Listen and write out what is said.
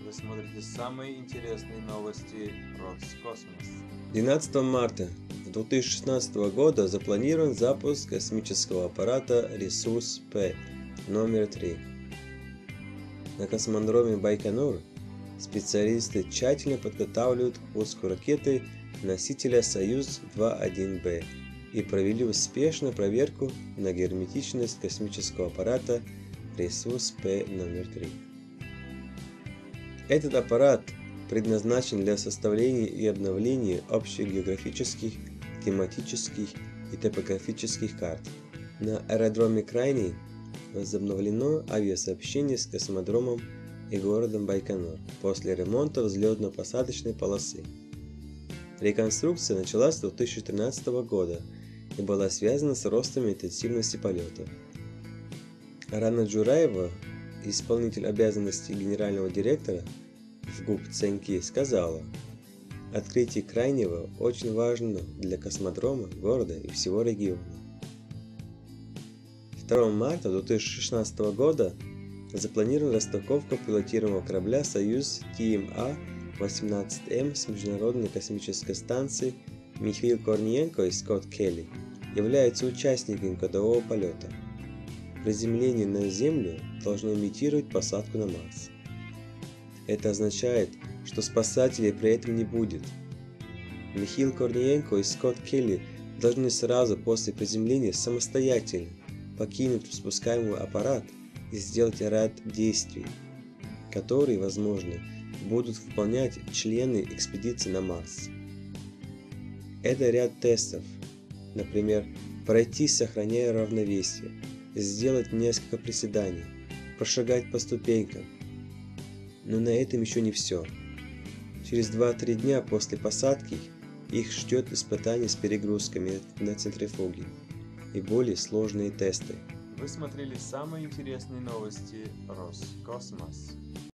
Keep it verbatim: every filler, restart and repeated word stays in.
Вы смотрите самые интересные новости Роскосмос. двенадцатого марта две тысячи шестнадцатого года запланирован запуск космического аппарата «Ресурс-П» номер три. На космодроме Байконур специалисты тщательно подготавливают к пуску ракеты носителя Союз два один Б и провели успешную проверку на герметичность космического аппарата «Ресурс-П» номер три. Этот аппарат предназначен для составления и обновления общих географических, климатических и топографических карт. На аэродроме Крайний возобновлено авиасообщение с космодромом и городом Байконур после ремонта взлетно-посадочной полосы. Реконструкция началась с две тысячи тринадцатого года и была связана с ростом интенсивности полетов. Рана Джураева, исполнитель обязанностей генерального директора в ГУП ЦНК, сказала: «Открытие Крайнего очень важно для космодрома, города и всего региона». второго марта две тысячи шестнадцатого года запланирована расстыковка пилотируемого корабля «Союз Ти Эм А восемнадцать М» с Международной космической станции. Михаил Корниенко и Скотт Келли являются участниками кодового полета. Приземление на Землю должно имитировать посадку на Марс. Это означает, что спасателей при этом не будет. Михаил Корниенко и Скотт Келли должны сразу после приземления самостоятельно покинуть спускаемый аппарат и сделать ряд действий, которые, возможно, будут выполнять члены экспедиции на Марс. Это ряд тестов, например, пройти, сохраняя равновесие, сделать несколько приседаний, прошагать по ступенькам. Но на этом еще не все. Через два-три дня после посадки их ждет испытание с перегрузками на центрифуге и более сложные тесты. Вы смотрели самые интересные новости Роскосмос.